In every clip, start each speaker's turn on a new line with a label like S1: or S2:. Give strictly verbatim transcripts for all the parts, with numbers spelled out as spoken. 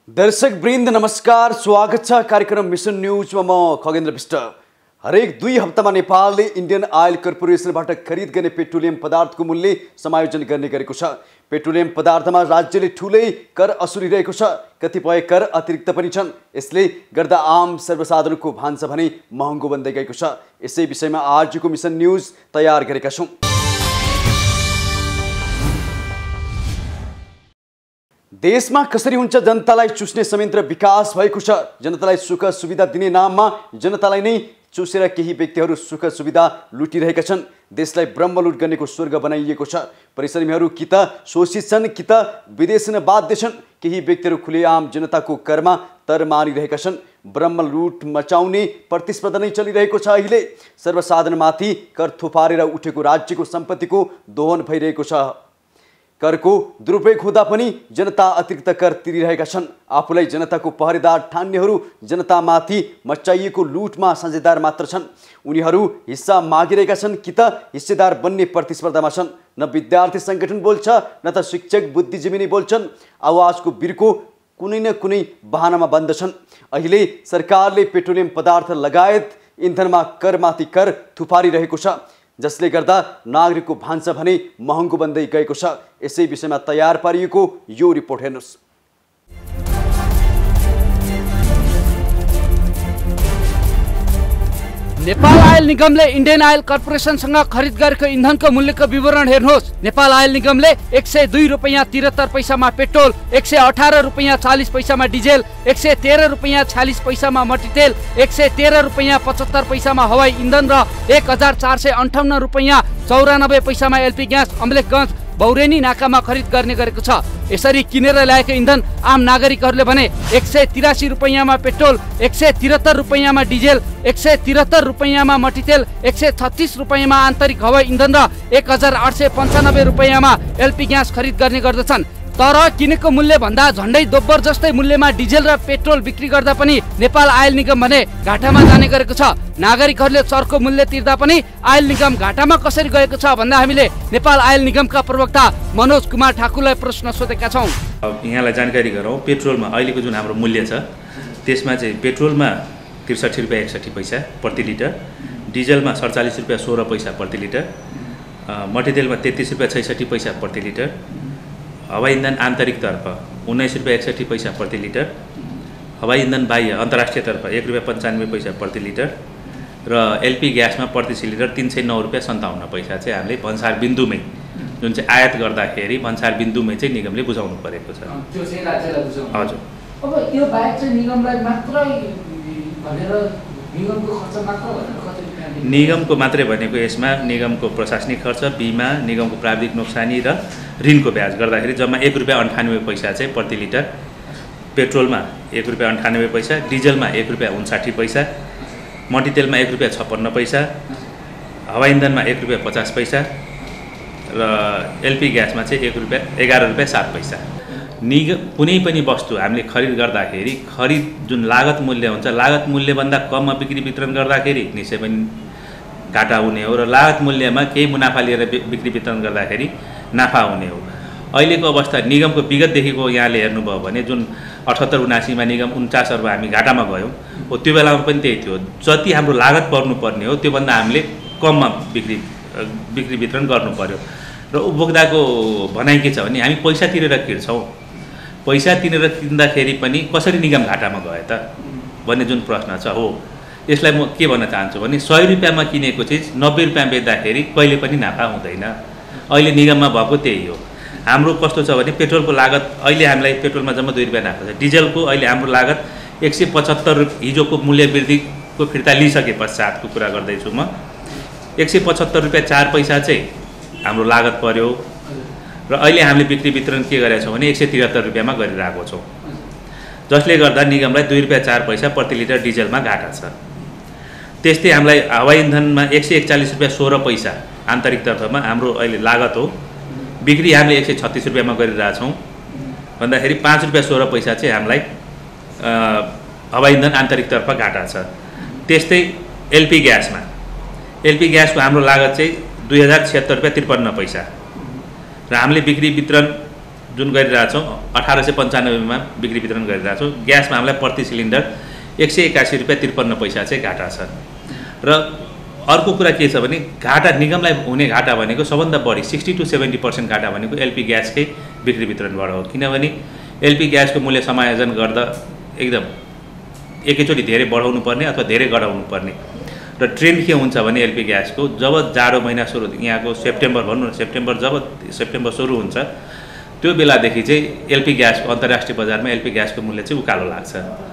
S1: दर्शक वृन्द नमस्कार, स्वागत छ कार्यक्रम मिशन न्यूजमा। म खगेन्द्र विष्ट। हरेक दुई हप्तामा नेपालले इन्डियन आयल कर्पोरेसनबाट खरिद गर्ने पेट्रोलियम पदार्थको मूल्य समायोजन गर्ने गरेको छ। पेट्रोलियम पदार्थमा राज्यले ठूलै कर असुलिरहेको छ, कतिपय कर अतिरिक्त पनि छन्। यसले गर्दा आम सर्वसाधारणको भान्सा भने महँगो बन्दै गएको छ। यसै विषयमा आजको मिशन न्यूज तयार गरेका छौं। देशमा कसरी हुन्छ जनतालाई चुस्ने संयन्त्र विकास भएको छ। जनतालाई सुख सुविधा दिने नाममा जनतालाई नै चुसेर केही व्यक्तिहरू सुख सुविधा लुटिरहेका छन्। देशलाई ब्रह्मलुट गर्नेको स्वर्ग बनाइएको छ। परिश्रमीहरू कि त शोषित छन् कि त विदेश न बाध्य छन्। केही व्यक्तिहरू खुलेआम जनताको करमा तर मारिरहेका छन्। ब्रह्मलुट मचाउने प्रतिस्पर्धा नै चलिरहेको छ। अहिले सर्वसाधारणमाथि कर थुपारेर उठेको राज्यको सम्पत्तिको दोहन भइरहेको छ। करको दुरुपयोग हुँदा पनि जनता अतिरिक्त कर तिरिरहेका छन्। आफूलाई जनताको पहरेदार ठान्नेहरू जनतामाथि मचाइएको लुटमा साझेदार मात्र छन्। उनीहरू हिस्सा मागिरहेका छन् कि त हिस्सेदार बन्ने प्रतिस्पर्धामा छन्। न विद्यार्थी संगठन बोल्छ न त शिक्षक बुद्धिजीवी नै बोल्छन्। आवाजको बिर्को कुनै न कुनै बहानामा बन्द छन्। अहिले सरकारले पेट्रोलियम पदार्थ लगायत इन्धनमा करमाथि कर थुपारिरहेको छ, जसले गर्दा नागरिकको भान्सा भने महँगो बन्दै गएको छ। यसै विषयमा तयार पारिएको यो रिपोर्ट हेर्नुस्।
S2: नेपाल आयल निगमले इन्डियन आयल कर्पोरेसनसँग खरिद गरेको इन्धनको मूल्यको विवरण हेर्नुहोस्। नेपाल आयल निगमले एक सय दुई रुपियाँ तिहत्तर पैसामा पेट्रोल, एक सय अठारह रुपियाँ चालीस पैसामा डिजेल, एक सय तेह्र रुपियाँ छ्यालिस पैसामा मट्टीतेल, एक सय तेह्र रुपियाँ पचहत्तर पैसामा हवाई इन्धन र एक हजार चार सय अन्ठाउन्न रुपियाँ चौरानब्बे पैसामा एलपी ग्यास अम्लेखगञ्ज बौरेनी नाकामा खरिद गर्ने गरेको छ। यसरी किनेर ल्याएको इन्धन आम नागरिकहरूले भने एक सय तिरासी रुपियाँमा पेट्रोल, एक सय तिहत्तर रुपियाँमा डिजेल, एक सय तिहत्तर रुपियाँमा मट्टीतेल, एक सय छत्तिस रुपियाँमा आन्तरिक हवाई इन्धन र एक हजार आठ सय पन्चानब्बे रुपियाँमा एलपी ग्यास खरिद गर्ने गर्दछन्। तर किनेको मूल्य भन्दा झन्डै दोब्बर जस्तै मूल्यमा डिजेल र पेट्रोल बिक्री गर्दा पनि नेपाल आयल निगम भने घाटामा जाने गरेको छ। नागरिकहरूले चर्को मूल्य तिर्दा पनि आयल निगम घाटामा कसरी गएको छ भन्दा हामीले नेपाल आयल निगमका प्रवक्ता मनोज कुमार ठाकुरलाई प्रश्न सोधेका छौँ।
S3: यहाँलाई जानकारी गरौँ, पेट्रोलमा अहिलेको जुन हाम्रो मूल्य छ त्यसमा चाहिँ पेट्रोलमा त्रिसठी रुपियाँ एकसठी पैसा प्रति लिटर, डिजलमा सडचालिस रुपियाँ सोह्र पैसा प्रति लिटर, मट्टीतेलमा तेत्तिस रुपियाँ छैसठी पैसा प्रति लिटर, हवाई इन्धन आन्तरिकतर्फ उन्नाइस रुपियाँ एकसठी पैसा प्रति लिटर, हवाई इन्धन बाह्य अन्तर्राष्ट्रियतर्फ एक रुपियाँ पन्चानब्बे पैसा प्रति लिटर र एलपी ग्यासमा प्रति सिलिन्डर तिन सय नौ रुपियाँ सन्ताउन्न पैसा चाहिँ हामीले भन्सार बिन्दुमै जुन चाहिँ आयात गर्दाखेरि भन्सार बिन्दुमै चाहिँ निगमले बुझाउनु परेको छ।
S2: त्यो चाहिँ राज्यलाई बुझाउनु।
S3: हजुर।
S2: अब यो बाहेक चाहिँ निगमलाई मात्रै भनेर निगमको खर्च मात्र भनेर कति
S3: निगमको मात्रै भनेको यसमा निगमको प्रशासनिक खर्च, बिमा, निगमको प्राविधिक नोक्सानी र ऋणको ब्याज गर्दाखेरि जम्मा एक रुपियाँ अन्ठानब्बे पैसा चाहिँ प्रति लिटर, पेट्रोलमा एक रुपियाँ अन्ठानब्बे पैसा, डिजलमा एक रुपियाँ उन्साठी पैसा, मट्टीतेलमा एक रुपियाँ छप्पन्न पैसा, हवाई इन्धनमा एक रुपियाँ पचास पैसा र एलपी ग्यासमा चाहिँ एक रुपियाँ एघार रुपियाँ सात पैसा। निगम कुनै पनि वस्तु हामीले खरिद गर्दाखेरि खरिद जुन लागत मूल्य हुन्छ, लागत मूल्यभन्दा कममा बिक्री वितरण गर्दाखेरि निश्चय पनि घाटा हुने हो र लागत मूल्यमा केही मुनाफा लिएर बिक्री वितरण गर्दाखेरि नाफा हुने हो। अहिलेको अवस्था निगमको विगतदेखिको यहाँले हेर्नुभयो भने जुन अठहत्तर उनासीमा निगम उन्चास अर्ब हामी घाटामा गयौँ हो, त्यो बेलामा पनि त्यही थियो। जति हाम्रो लागत पर्नुपर्ने हो त्योभन्दा हामीले कममा बिक्री बिक्री वितरण गर्नु पर्यो र उपभोक्ताको भनाइ के छ भने हामी पैसा तिरेर किन्छौँ, पैसा तिरेर किन्दाखेरि पनि कसरी निगम घाटामा गयो त भन्ने जुन प्रश्न छ हो, यसलाई म के भन्न चाहन्छु भने सय रुपियाँमा किनेको चिज नब्बे रुपियाँ बेच्दाखेरि कहिले पनि नाफा हुँदैन। अहिले निगममा भएको त्यही हो। हाम्रो कस्तो छ भने पेट्रोलको लागत अहिले हामीलाई पेट्रोलमा जम्मा दुई रुपियाँ नाफा छ। डिजलको अहिले हाम्रो लागत एक सय पचहत्तर हिजोको मूल्य वृद्धिको फिर्ता लिइसके पश्चातको कुरा गर्दैछु म। एक सय पचहत्तर रुपियाँ चार पैसा चाहिँ हाम्रो लागत पर्यो र अहिले हामीले बिक्री वितरण के गरेका छौँ भने एक सय त्रिहत्तर रुपियाँमा गरिरहेको छौँ, जसले गर्दा निगमलाई दुई रुपियाँ चार पैसा प्रति लिटर डिजलमा घाटा छ। त्यस्तै हामीलाई हवाई इन्धनमा एक सय एकचालिस रुपियाँ सोह्र पैसा आन्तरिकतर्फमा हाम्रो अहिले लागत हो, बिक्री हामीले एक सय छत्तिस रुपियाँमा गरिरहेछौँ भन्दाखेरि पाँच रुपियाँ सोह्र पैसा चाहिँ हामीलाई हवाई इन्धन आन्तरिकतर्फ घाटा छ। त्यस्तै एलपी ग्यासमा एलपी ग्यासको हाम्रो लागत चाहिँ दुई हजार छिहत्तर रुपियाँ त्रिपन्न पैसा र हामीले बिक्री वितरण जुन गरिरहेछौँ अठार सय पन्चानब्बेमा बिक्री वितरण गरिरहेछौँ। ग्यासमा हामीलाई प्रति सिलिन्डर एक सय एकासी रुपियाँ त्रिपन्न पैसा चाहिँ घाटा छ। र अर्को कुरा के छ भने घाटा निगमलाई हुने घाटा भनेको सबभन्दा बढी सिक्सटी टु सेभेन्टी पर्सेन्ट घाटा भनेको एलपी ग्यासकै बिक्री वितरणबाट हो। किनभने एलपी ग्यासको मूल्य समायोजन गर्दा एकदम एकैचोटि धेरै बढाउनु पर्ने अथवा धेरै घटाउनु पर्ने। र ट्रेन्ड के हुन्छ भने एलपी ग्यासको जब जाडो महिना सुरु यहाँको सेप्टेम्बर भनौँ न सेप्टेम्बर जब सेप्टेम्बर सुरु हुन्छ त्यो बेलादेखि चाहिँ एलपी ग्यासको अन्तर्राष्ट्रिय बजारमा एलपी ग्यासको मूल्य चाहिँ उकालो लाग्छ।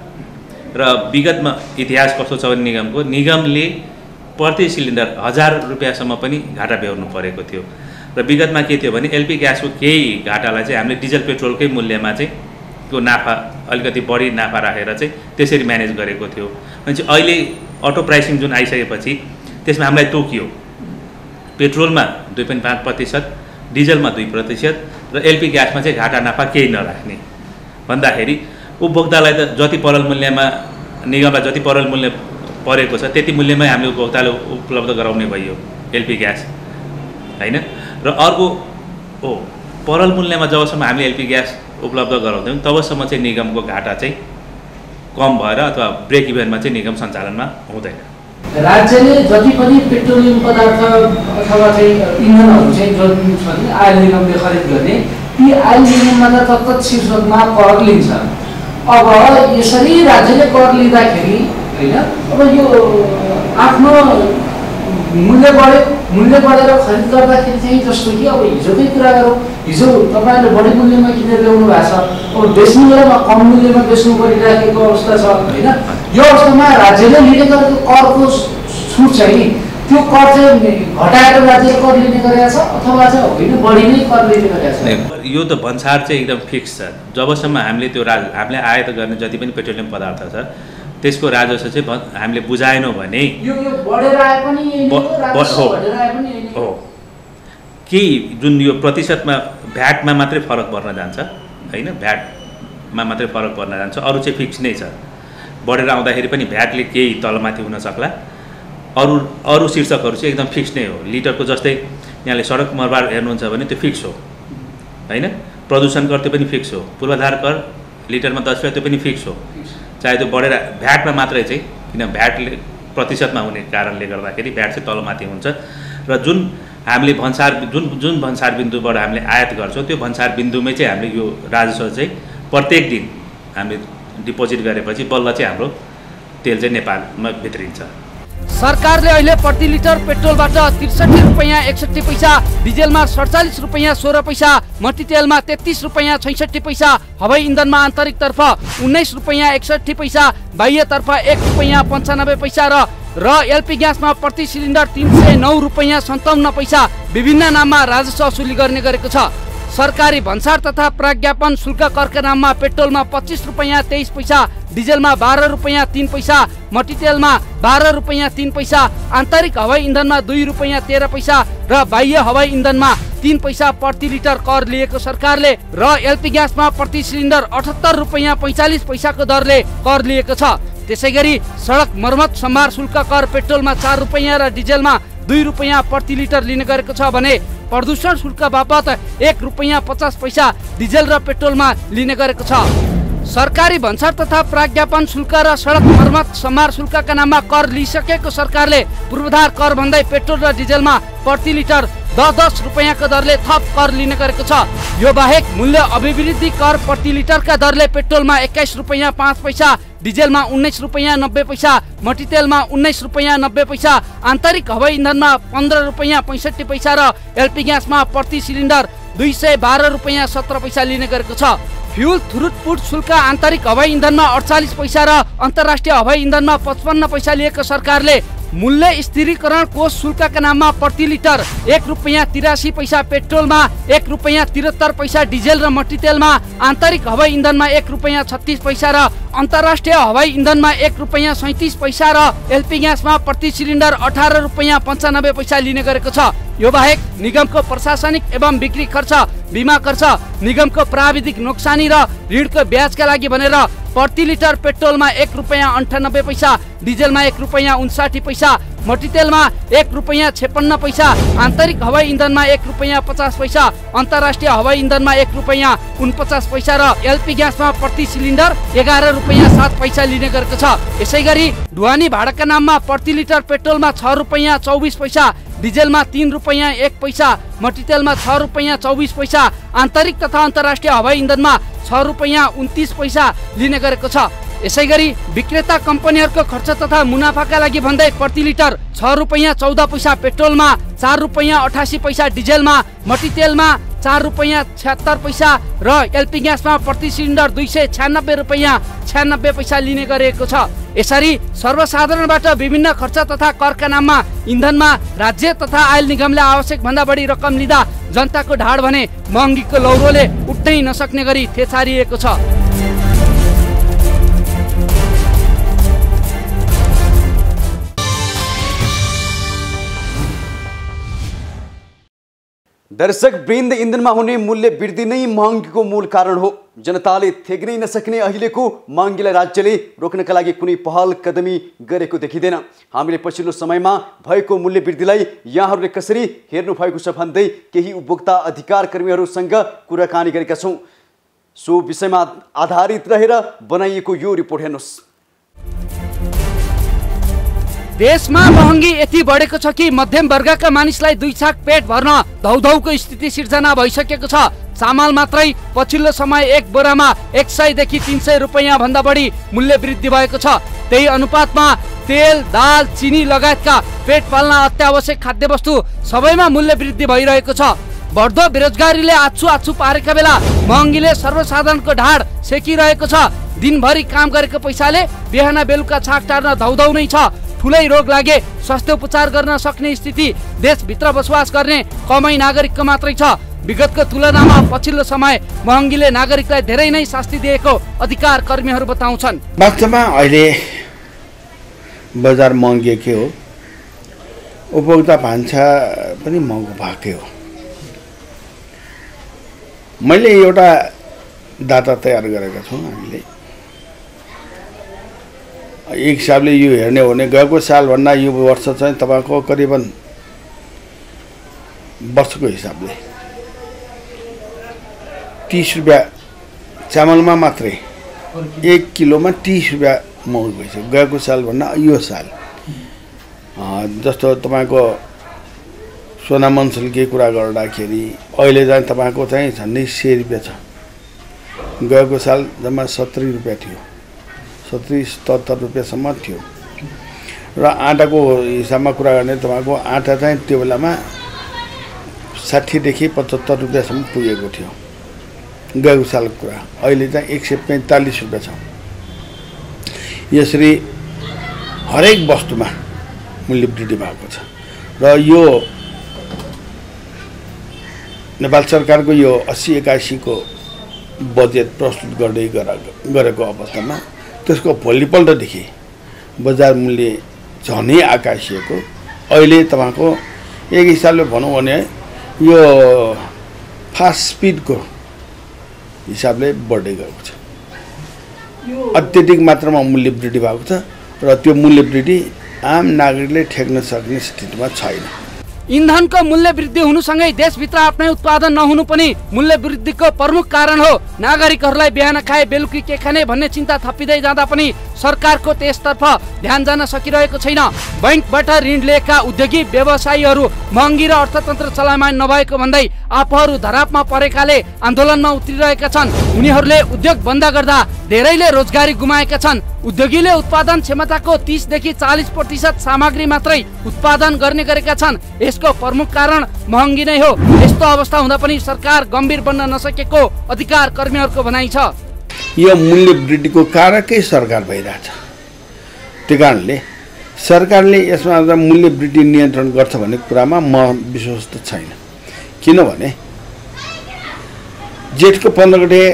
S3: र विगतमा इतिहास कस्तो छ भने निगमको निगमले प्रति सिलिन्डर हजार रुपियाँसम्म पनि घाटा बेहोर्नु परेको थियो। र विगतमा के थियो भने एलपी ग्यासको केही घाटालाई चाहिँ हामीले डिजल पेट्रोलकै मूल्यमा चाहिँ त्यो नाफा अलिकति बढी नाफा राखेर चाहिँ त्यसरी म्यानेज गरेको थियो। भने चाहिँ अहिले अटो प्राइसिङ जुन आइसकेपछि त्यसमा हामीलाई तोकियो पेट्रोलमा दुई पोइन्ट पाँच प्रतिशत डिजलमा दुई प्रतिशत र एलपी ग्यासमा चाहिँ घाटा नाफा केही नराख्ने भन्दाखेरि उपभोक्तालाई त जति परल मूल्यमा निगमलाई जति परल मूल्य परेको छ त्यति मूल्यमै हामीले उपभोक्तालाई उपलब्ध गराउने भयो एलपी ग्यास हैन। र अर्को हो परल मूल्यमा जबसम्म हामीले एलपी ग्यास उपलब्ध गराउँदैनौँ तबसम्म चाहिँ निगमको घाटा चाहिँ कम भएर अथवा ब्रेक इभनमा चाहिँ निगम सञ्चालनमा हुँदैन।
S2: राज्यले जति पनि पेट्रोलियम पदार्थ अथवा चाहिँ इन्धनहरू चाहिँ जुन छ नि आयल निगमले खरिद गर्ने ती आयल निगममा त तत्त शीर्षकमा कर लिन्छ। अब यसरी राज्यले कर लिँदाखेरि होइन अब यो आफ्नो मूल्य बढे मूल्य बढेर खरिद गर्दाखेरि चाहिँ जस्तो कि अब हिजोकै कुरा गरौँ हिजो तपाईँले बढी मूल्यमा किनेर ल्याउनु भएको छ अब बेच्ने बेलामा कम मूल्यमा बेच्नु परिराखेको अवस्था छ होइन। यो अवस्थामा राज्यले लिने गरेको करको छुट चाहिँ त्यो कर चाहिँ घटाएर राज्यले कर लिने गरेको छ अथवा चाहिँ होइन बढी नै कर लिने गरेको छ।
S3: यो त भन्सार चाहिँ एकदम फिक्स छ। जबसम्म हामीले त्यो राज हामीले आयात गर्ने जति पनि पेट्रोलियम पदार्थ छ त्यसको राजस्व चाहिँ हामीले बुझाएनौँ भने
S2: यो यो बढेर आए पनि राजस्व बढेर आए पनि
S3: हो केही जुन यो प्रतिशतमा भ्याटमा मात्रै फरक पर्न जान्छ होइन भ्याटमा मात्रै फरक पर्न जान्छ अरू चाहिँ फिक्स नै छ। बढेर आउँदाखेरि पनि भ्याटले केही तलमाथि हुन सक्ला अरू अरू शीर्षकहरू चाहिँ एकदम फिक्स नै हो। लिटरको जस्तै यहाँले सडक मर्बार हेर्नुहुन्छ भने त्यो फिक्स हो होइन। प्रदूषण कर त्यो पनि फिक्स हो। पूर्वाधार कर लिटरमा दस रुपियाँ त्यो पनि फिक्स हो। चाहे त्यो बढेर भ्याटमा मात्रै चाहिँ किन भ्याटले प्रतिशतमा हुने कारणले गर्दाखेरि भ्याट चाहिँ तलमाथि हुन्छ। र जुन हामीले भन्सार जुन जुन भन्सार बिन्दुबाट हामीले आयात गर्छौँ त्यो भन्सार बिन्दुमै चाहिँ हामीले यो राजस्व चाहिँ प्रत्येक दिन हामीले डिपोजिट गरेपछि बल्ल चाहिँ हाम्रो तेल चाहिँ नेपालमा भित्रिन्छ।
S2: सरकारले अहिले प्रति लिटर पेट्रोलबाट त्रिसठी रुपियाँ एकसठी पैसा डिजेलमा सडचालिस रुपियाँ सोह्र पैसा मट्टीतेलमा तेत्तिस रुपियाँ छैसठी पैसा हवाई इन्धनमा आन्तरिकतर्फ उन्नाइस रुपियाँ एकसठी पैसा बाह्यतर्फ एक रुपियाँ पन्चानब्बे पैसा र र एलपी ग्यासमा प्रति सिलिन्डर तीन सय नौ रुपियाँ सन्ताउन्न पैसा विभिन्न नाममा राजस्व वसुली गर्ने गरेको छ। सरकारी भन्सार तथा प्राज्ञापन शुल्क करका नाममा पेट्रोलमा पच्चिस रुपियाँ तेइस पैसा डिजेलमा बाह्र रुपियाँ तीन पैसा मट्टीतेलमा बाह्र रुपियाँ तीन पैसा आन्तरिक हवाई इन्धनमा दुई रुपियाँ तेह्र पैसा र बाह्य हवाई इन्धनमा तीन पैसा प्रति लिटर कर लिएको सरकारले र एलपी ग्यासमा प्रति सिलिन्डर अठहत्तर रुपियाँ पैँचालिस पैसाको दरले कर लिएको छ। त्यसै गरी सडक मर्मत सम्भार शुल्क कर पेट्रोलमा चार रुपियाँ र डिजेलमा दुई रुपियाँ प्रति लिटर लिने गरेको छ भने प्रदूषण शुल्क बापत एक रुपियाँ पचास पैसा डिजेल र पेट्रोलमा लिने गरेको छ। सरकारी भन्सार तथा प्राज्ञापन शुल्क र सडक मर्मत सम्भार शुल्कका नाममा कर लिइसकेको सरकारले पूर्वाधार कर भन्दै पेट्रोल र डिजेलमा प्रति लिटर दस दस रुपियाँको दरले थप कर लिने गरेको छ। यो बाहेक मूल्य अभिवृद्धि कर प्रति लिटरका दरले पेट्रोलमा एक्काइस रुपियाँ पाँच पैसा डिजेलमा उन्नाइस रुपियाँ नब्बे पैसा मट्टीतेलमा उन्नाइस रुपियाँ नब्बे पैसा आन्तरिक हवाई इन्धनमा पन्ध्र रुपियाँ पैँसठी पैसा र एलपी ग्यासमा प्रति सिलिन्डर दुई सय बाह्र रुपियाँ सत्र पैसा लिने गरेको छ। फ्युल थ्रुपुट शुल्क आन्तरिक हवाई इन्धनमा अडचालिस पैसा र अन्तर्राष्ट्रिय हवाई इन्धनमा पचपन्न पैसा लिएको सरकारले मूल्य स्थिरीकरण कोष शुल्कका नाममा प्रति लिटर एक रुपियाँ तिरासी पैसा पेट्रोलमा एक रुपियाँ तिहत्तर पैसा डिजेल र मट्टीतेलमा आन्तरिक हवाई इन्धनमा एक रुपियाँ छत्तिस पैसा र अन्तर्राष्ट्रिय हवाई इन्धनमा एक रुपियाँ सैँतिस पैसा र एलपी ग्यासमा प्रति सिलिन्डर अठार रुपियाँ पन्चानब्बे पैसा लिने गरेको छ। यो बाहेक निगमको प्रशासनिक एवं बिक्री खर्च बिमा खर्च निगमको प्राविधिक नोक्सानी र ऋणको ब्याजका लागि भनेर प्रति लिटर पेट्रोलमा एक रुपियाँ अन्ठानब्बे पैसा डिजेलमा एक रुपैयाँ उन्साठी पैसा, मट्टीतेलमा एक रुपैयाँ छप्पन्न पैसा, आन्तरिक हवाई इन्धनमा एक रुपैयाँ पचास पैसा, अन्तर्राष्ट्रिय हवाई इन्धनमा एक रुपैयाँ उनपचास पैसा र एलपी ग्यासमा प्रति सिलिन्डर एघार रुपैयाँ सात पैसा लिने गरेको छ। यसै गरी ढुवानी भाडाका नाममा प्रति लिटर पेट्रोलमा छ रुपैयाँ चौबिस पैसा, डिजेलमा तीन रुपैयाँ एक पैसा, मट्टीतेलमा छ रुपैयाँ चौबिस पैसा, आन्तरिक तथा अन्तर्राष्ट्रिय हवाई इन्धनमा छ रुपैयाँ उन्तिस पैसा लिने गरेको छ। यसै गरी विक्रेता कम्पनीहरूको खर्च तथा मुनाफाका लागि भन्दै प्रति लिटर छ रुपैयाँ चौध पैसा पेट्रोलमा, चार रुपैयाँ अठासी पैसा डिजेलमा, मट्टीतेलमा चार रुपैयाँ छत्तर पैसा र एलपी ग्यासमा प्रति सिलिन्डर दुई सय छ्यानब्बे रुपैयाँ छ्यानब्बे पैसा लिने गरिएको छ। यसरी सर्वसाधारणबाट विभिन्न खर्च तथा करका नाममा इन्धनमा राज्य तथा आयल निगमले आवश्यक भन्दा बढी रकम लिँदा जनताको ढाड भने महँगीको लौरोले उठ्नै नसक्ने गरी थेचारिएको छ।
S1: दर्शक वृन्द, इन्धनमा हुने मूल्य वृद्धि नै महँगीको मूल कारण हो। जनताले थेग्नै नसक्ने अहिलेको महँगीलाई राज्यले रोक्नका लागि कुनै पहल कदमी गरेको देखिँदैन। हामीले पछिल्लो समयमा भएको मूल्य वृद्धिलाई यहाँहरूले कसरी हेर्नु भएको छ भन्दै केही उपभोक्ता अधिकार कर्मीहरूसँग कुराकानी गरेका छौँ। सो विषयमा आधारित रहेर बनाइएको यो रिपोर्ट हेर्नुहोस्।
S2: देशमा महँगी यति बढेको छ कि मध्यम वर्गका मानिसलाई दुई छाक पेट भर्न धौधौको स्थिति सिर्जना भइसकेको छ। चामल मात्रै पछिल्लो समय एक बोरामा एक सयदेखि तीन सय रुपैयाँ भन्दा बढी मूल्य वृद्धि भएको छ। त्यही अनुपातमा तेल, दाल, चिनी लगायतका पेट पाल्न अत्यावश्यक खाद्य वस्तु सबैमा मूल्य वृद्धि भइरहेको छ। बढ्दो बेरोजगारीले आछु आछु पारेका बेला महँगीले सर्वसाधारणको ढाड सेकिरहेको छ। दिनभरि काम गरेको पैसाले बिहान बेलुका छाक टार्न धौधौ नै छ। ठुलै रोग लागे स्वास्थ्य उपचार गर्न सक्ने स्थिति देशभित्र बसोबास गर्ने कमै नागरिकको मात्रै छ। विगतको तुलनामा पछिल्लो समय महँगीले नागरिकलाई धेरै नै शास्ति दिएको अधिकार कर्मीहरू बताउँछन्।
S4: वास्तवमा अहिले बजार महँगी के हो, उपभोक्ता भान्सा पनि महँगो भएकै हो। मैले एउटा डाटा तयार गरेका छौँ हामीले। एक हिसाबले यो हेर्ने हो भने गएको सालभन्दा यो वर्ष चाहिँ तपाईँको करिबन वर्षको हिसाबले तीस रुपियाँ चामलमा मात्रै एक किलोमा तीस रुपियाँ महँगो भइसक्यो गएको सालभन्दा यो साल। जस्तो तपाईँको सोना मनसलकै कुरा गर्दाखेरि अहिले चाहिँ तपाईँको चाहिँ झन्डै सय रुपियाँ छ। गएको साल जम्मा सत्तरी रुपियाँ थियो, सत्तरी सतहत्तर रुपियाँसम्म थियो। र आँटाको हिसाबमा कुरा गर्ने तपाईँको आँटा चाहिँ त्यो बेलामा साठीदेखि पचहत्तर रुपियाँसम्म पुगेको थियो गएको सालको कुरा। अहिले चाहिँ एक सय पैँतालिस रुपियाँ छ। यसरी हरेक वस्तुमा मूल्य वृद्धि भएको छ। र यो नेपाल सरकारको यो अस्सी एकासीको बजेट प्रस्तुत गर्दै गरेको अवस्थामा त्यसको भोलिपल्टदेखि बजार मूल्य झनै आकाशिएको। अहिले तपाईँको एक हिसाबले भनौँ भने यो फास्ट स्पिडको हिसाबले बढ्दै गएको छ। अत्यधिक मात्रामा मूल्य वृद्धि भएको छ र त्यो मूल्य वृद्धि आम नागरिकले ठेक्न सक्ने स्थितिमा छैन।
S2: इन्धनको मूल्य वृद्धि हुनुसँगै देशभित्र आफ्नै उत्पादन नहुनु पनि मूल्य वृद्धिको प्रमुख कारण हो। नागरिकहरूलाई बिहान खाए बेलुकी के खाने भन्ने चिन्ता थपिँदै जाँदा पनि सरकारको त्यसतर्फ ध्यान जान सकिरहेको छैन। बैंकबाट ऋण लिएका उद्योगी व्यवसायीहरू महँगी र अर्थतन्त्र चलायमान नभएको भन्दै आफूहरू धरापमा परेकाले आन्दोलनमा उत्रिरहेका छन्। उनीहरूले उद्योग बन्द गर्दा धेरैले रोजगारी गुमाएका छन्। उद्योगीले उत्पादन क्षमताको तीसदेखि चालीस प्रतिशत सामग्री मात्रै उत्पादन गर्ने गरेका छन्। यसको प्रमुख कारण महँगी नै हो। यस्तो अवस्था हुँदा पनि सरकार गम्भीर बन्न नसकेको अधिकार कर्मीहरूको भनाइ छ।
S4: यो मूल्य वृद्धिको कारकै सरकार भइरहेछ। त्यो कारणले सरकारले यसमा मूल्य वृद्धि नियन्त्रण गर्छ भन्ने कुरामा म विश्वस्त छैन। किनभने जेठको पन्ध्र गते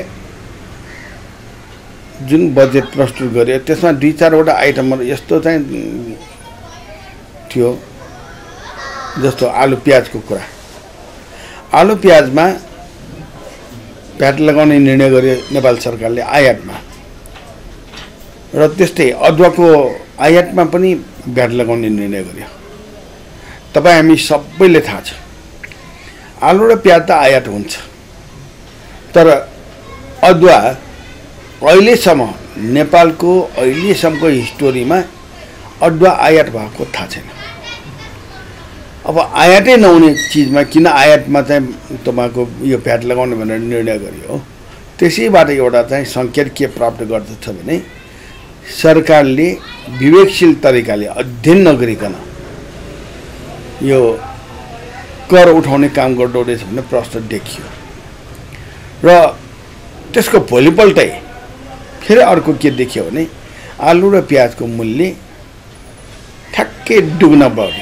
S4: जुन बजेट प्रस्तुत गर्यो त्यसमा दुई चारवटा आइटमहरू यस्तो चाहिँ थियो, जस्तो आलु प्याजको कुरा। आलु प्याजमा भ्याट लगाउने निर्णय गर्यो नेपाल सरकारले आयातमा। र त्यस्तै अदुवाको आयातमा पनि भ्याट लगाउने निर्णय गर्यो। तपाईँ हामी सबैले थाहा छ आलु र प्याज त आयात हुन्छ, तर अदुवा अहिलेसम्म नेपालको अहिलेसम्मको हिस्टोरीमा अदुवा आयात भएको थाहा छैन। अब आयातै नहुने चिजमा किन आयातमा चाहिँ तपाईँको यो भ्याट लगाउने भनेर निर्णय गरियो। त्यसैबाट एउटा चाहिँ सङ्केत के प्राप्त गर्दछ भने सरकारले विवेकशील तरिकाले अध्ययन नगरिकन यो कर उठाउने काम गर्दो रहेछ भन्ने प्रश्न देखियो र त्यसको भोलिपल्टै फेरि अर्को के देखियो भने आलु र प्याजको मूल्य ठ्याक्कै दुगुना बढ्यो।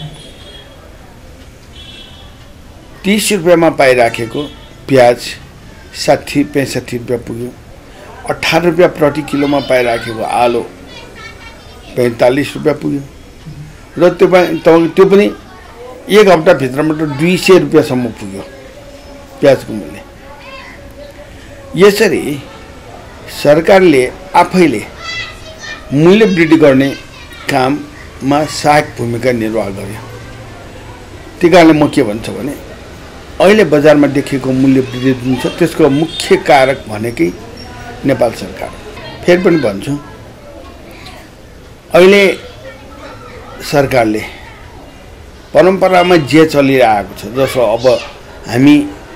S4: तीस रुपियाँमा पाइराखेको प्याज साठी पैँसठी रुपियाँ पुग्यो। अठार रुपियाँ प्रति किलोमा पाइराखेको आलु पैँतालिस रुपियाँ पुग्यो र त्यो तपाईँ त्यो पनि एक हप्ताभित्रमा त दुई सय रुपियाँसम्म पुग्यो प्याजको मूल्य। यसरी सरकारले आफैले मूल्य वृद्धि गर्ने काममा सहायक भूमिका निर्वाह गर्यो। त्यही कारणले म के भन्छु भने अहिले बजारमा देखिएको मूल्य वृद्धि जुन छ त्यसको मुख्य कारक भनेकै नेपाल सरकार। फेरि पनि भन्छु अहिले सरकारले परम्परामा जे चलिरहेको छ, जसो अब हामी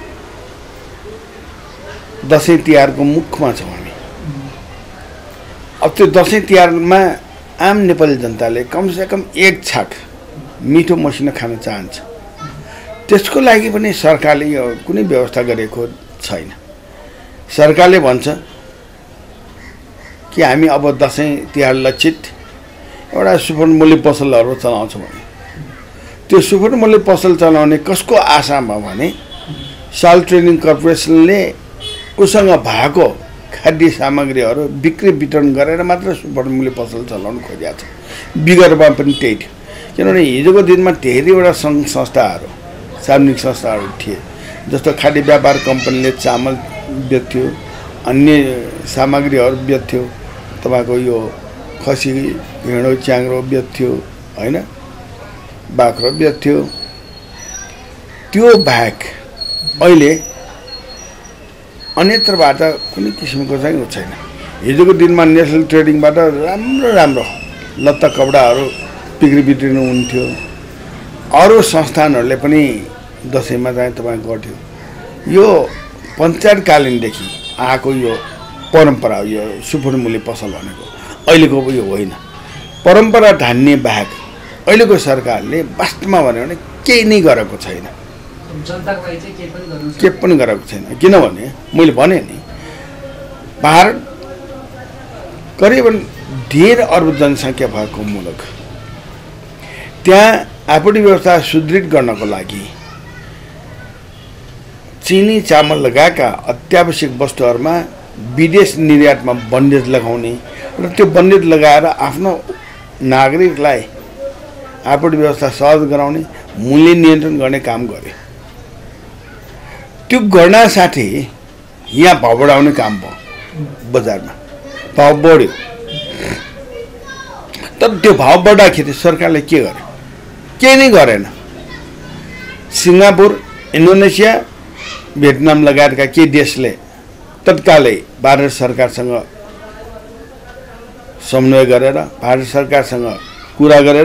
S4: दसैँ तिहारको मुखमा छौँ हामी। अब त्यो दसैँ तिहारमा आम नेपाली जनताले कमसेकम एक छाक मिठो मसिनो खान चाहन्छ। त्यसको लागि पनि सरकारले यो कुनै व्यवस्था गरेको छैन। सरकारले भन्छ कि हामी अब दसैँ तिहार लक्षित एउटा सुपर मूल्य पसलहरू चलाउँछौँ भने त्यो सुपर मूल्य पसल चलाउने कसको आशामा भने साल ट्रेडिङ कर्पोरेसनले उसँग भएको खाद्य सामग्रीहरू बिक्री वितरण गरेर मात्र सुपर मूल्य पसल चलाउन खोजेको छ। विगतमा पनि त्यही थियो, किनभने हिजोको दिनमा धेरैवटा सङ्घ संस्थाहरू सार्वजनिक संस्थाहरू थिए। जस्तो खाद्य व्यापार कम्पनीले चामल बेच्थ्यो, अन्य सामग्रीहरू बेच्थ्यो, तपाईँको यो खसी हिँडो च्याङ्ग्रो बेच्थ्यो होइन, बाख्रो बेच्थ्यो। त्यो बाहेक अहिले अन्यत्रबाट कुनै किसिमको चाहिँ छैन। हिजोको दिनमा नेसनल ट्रेडिङबाट राम्रो राम्रो लत्ता कपडाहरू बिक्री वितरण हुन्थ्यो। अरू संस्थानहरूले पनि दसैँमा चाहिँ तपाईँ गर्थ्यो। यो पञ्चायतकालीनदेखि आएको यो परम्परा, यो सुपर मूल्य पसल भनेको अहिलेको यो होइन। परम्परा ढान्ने बाहेक अहिलेको सरकारले वास्तवमा भन्यो भने केही नै गरेको छैन, के पनि गरेको छैन। किनभने मैले भने नि भारत करिबन डेढ अर्ब जनसङ्ख्या भएको मुलुक, त्यहाँ आपूर्ति व्यवस्था सुदृढ गर्नको लागि चिनी चामल लगाएका अत्यावश्यक वस्तुहरूमा विदेश निर्यातमा बन्देज लगाउने र त्यो बन्देज लगाएर आफ्नो नागरिकलाई आपूर्ति व्यवस्था सहज गराउने, मूल्य नियन्त्रण गर्ने काम गर्यो। त्यो गर्न साथै यहाँ भाव बढाउने काम भयो, बजारमा भाव बढ्यो। तर त्यो भाव बढ्दाखेरि सरकारले के गर्यो? केही नै गरेन। सिङ्गापुर, इन्डोनेसिया, भियतनाम लगायतका केही देशले तत्कालै भारत सरकारसँग समन्वय गरेर, भारत सरकारसँग कुरा गरेर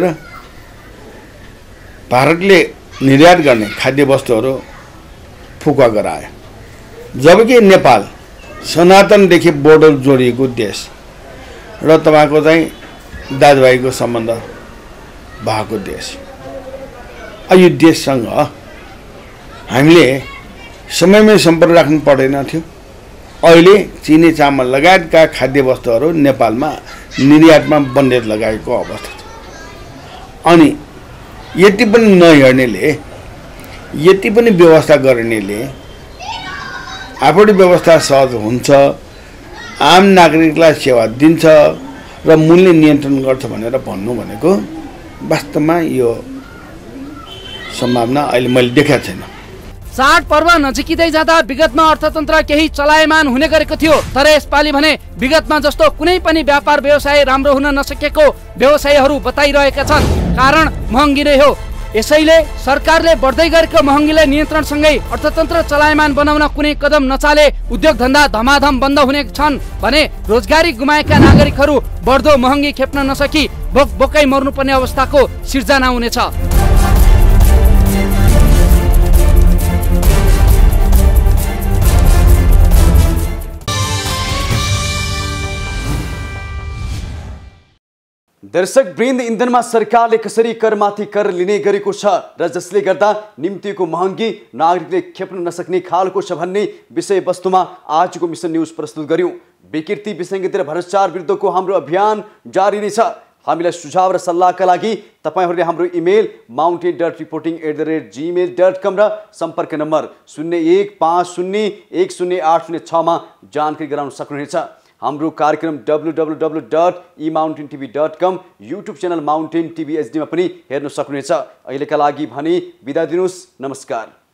S4: भारतले निर्यात गर्ने खाद्य वस्तुहरू फुका गरायो। जबकि नेपाल सनातनदेखि बोर्डर जोडिएको देश र तपाईँको चाहिँ दाजुभाइको सम्बन्ध भएको देश, यो देशसँग हामीले समयमै सम्पर्क राख्नु पर्दैन थियो। अहिले चिनी चामल लगायतका खाद्य वस्तुहरू नेपालमा निर्यातमा बन्देज लगाएको अवस्था छ। अनि यति पनि नहेर्नेले, यति पनि व्यवस्था गर्नेले आपूर्ति व्यवस्था सहज हुन्छ, आम नागरिकलाई सेवा दिन्छ र मूल्य नियन्त्रण गर्छ भनेर भन्नु भनेको वास्तवमा यो सम्भावना अहिले मैले देखाएको छैन।
S2: चाडपर्व नजिकिँदै जाँदा विगतमा अर्थतन्त्र केही चलायमान हुने गरेको थियो, तर यसपालि भने विगतमा जस्तो कुनै पनि व्यापार व्यवसाय राम्रो हुन नसकेको व्यवसायीहरू बताइरहेका छन्। कारण महँगी नै हो। यसैले सरकारले बढ्दै गरेको महँगीलाई नियन्त्रणसँगै अर्थतन्त्र चलायमान बनाउन कुनै कदम नचाले उद्योग धन्दा धमाधम बन्द हुने छन् भने रोजगारी गुमाएका नागरिकहरू बढ्दो महँगी खेप्न नसकी बोक बोकै मर्नुपर्ने अवस्थाको सिर्जना हुनेछ।
S1: दर्शक वृन्द, इन्धनमा सरकारले कसरी करमाथि कर लिने गरेको छ र जसले गर्दा निम्तिको महँगी नागरिकले खेप्न नसक्ने खालको छ भन्ने विषयवस्तुमा आजको मिसन न्युज प्रस्तुत गर्यौं। विकृति विसङ्गति र भ्रष्टाचार विरुद्धको हाम्रो अभियान जारी नै छ। हामीलाई सुझाव र सल्लाहका लागि तपाईहरूले हाम्रो email mountain dot reporting at the rate gmail dot com र सम्पर्क नम्बर शून्य एक पाँच शून्य एक शून्य आठ शून्य छमा जानकारी गराउन सक्नुहुनेछ। हाम्रो कार्यक्रम W W W dot E mountain TV dot com YouTube channel mountain TV एचडीमा पनि हेर्न सक्नुहुनेछ। अहिलेका लागि भने बिदा दिनुहोस्। नमस्कार।